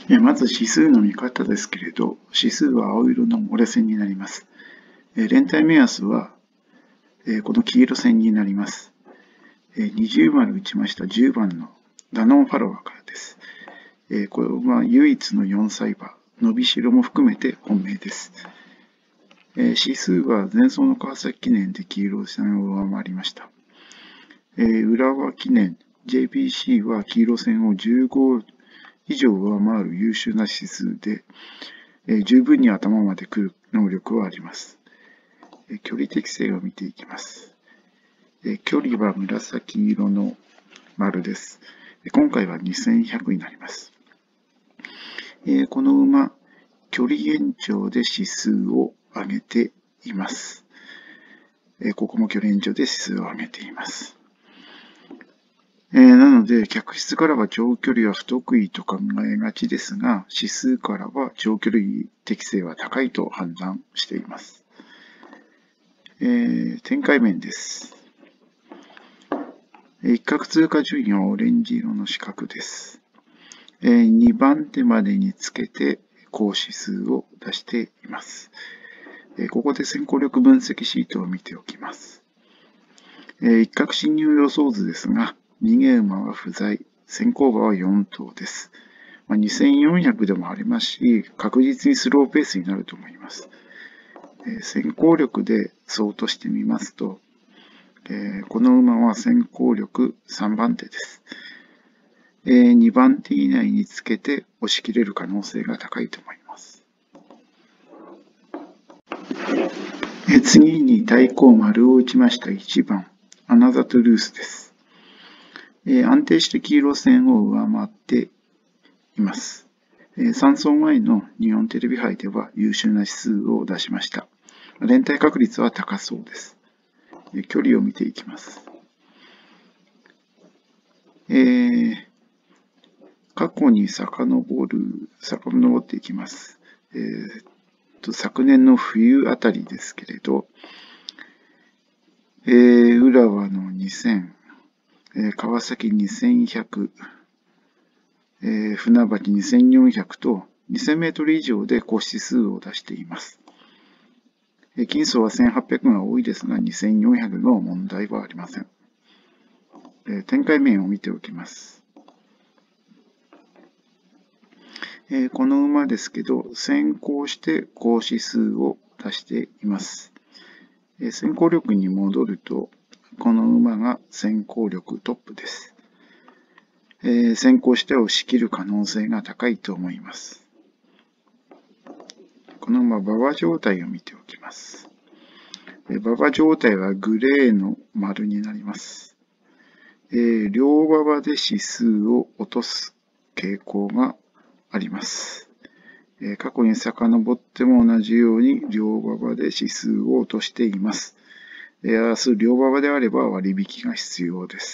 まず指数の見方ですけれど、指数は青色の折れ線になります。連帯目安はこの黄色線になります。20丸打ちました10番のダノンファロワーからです。これは唯一の4サイバー、伸びしろも含めて本命です。指数は前走の川崎記念で黄色線を上回りました。浦和記念 JPC は黄色線を15以上上回る優秀な指数で、十分に頭まで来る能力はあります。距離適性を見ていきます。距離は紫色の丸です。今回は2100になります。この馬、距離延長で指数を上げています。ここも距離延長で指数を上げています。なので、客室からは長距離は不得意と考えがちですが、指数からは長距離適性は高いと判断しています。展開面です。一角通過順位はオレンジ色の四角です。2番手までにつけて高指数を出しています。ここで先行力分析シートを見ておきます。一角進入予想図ですが、逃げ馬は不在、先行馬は4頭です。2400でもありますし、確実にスローペースになると思います。先行力で相としてみますと、この馬は先行力3番手です。2番手以内につけて押し切れる可能性が高いと思います。次に対抗丸を打ちました1番、アナザトゥルースです。安定して黄色線を上回っています。3走前の日本テレビ杯では優秀な指数を出しました。連帯確率は高そうです。距離を見ていきます。過去に遡っていきます。昨年の冬あたりですけれど、浦和の2000、川崎2100、船橋2400と2000メートル以上で高指数を出しています。金走は1800が多いですが、2400の問題はありません。展開面を見ておきます。この馬ですけど、先行して高指数を出しています。先行力に戻ると、この馬が先行力トップです。先行して押し切る可能性が高いと思います。この馬、馬場状態を見ておきます。馬場状態はグレーの丸になります。両馬場で指数を落とす傾向があります。過去に遡っても同じように両馬場で指数を落としています。明日両馬場であれば割引が必要です。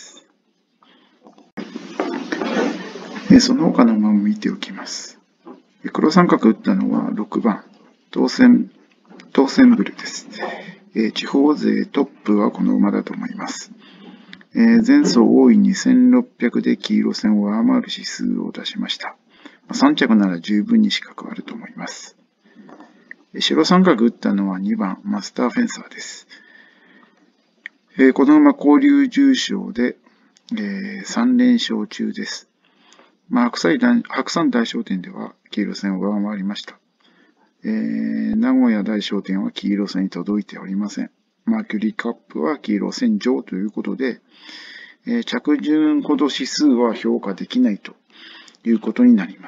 その他の馬も見ておきます。黒三角打ったのは6番、当選ブルです。地方勢トップはこの馬だと思います。前走多い2600で黄色線を上回る指数を出しました。3着なら十分に資格あると思います。白三角打ったのは2番、マスターフェンサーです。この馬、交流重賞で、3連勝中です。白山大商店では黄色線を上回りました。名古屋大商店は黄色線に届いておりません。マーキュリーカップは黄色線上ということで、着順ほど指数は評価できないということになります。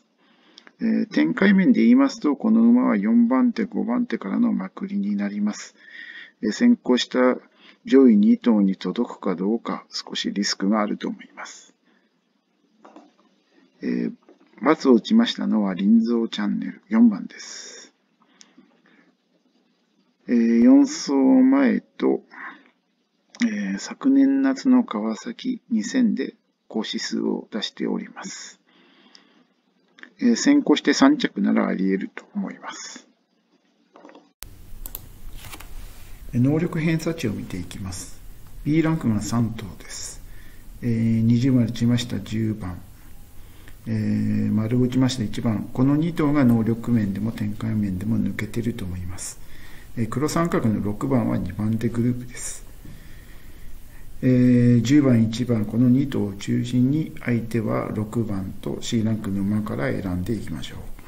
展開面で言いますと、この馬は4番手、5番手からのまくりになります。先行した上位2頭に届くかどうか少しリスクがあると思います。×を打ちましたのは林蔵チャンネル4番です。4走前と、昨年夏の川崎2000で高指数を出しております。先行して3着ならあり得ると思います。能力偏差値を見ていきます。B ランクが3頭です。20まで打ちました10番。 丸を打ちました1番、この2頭が能力面でも展開面でも抜けていると思います。黒三角の6番は2番手グループです。10番、1番、この2頭を中心に相手は6番と C ランクの馬から選んでいきましょう。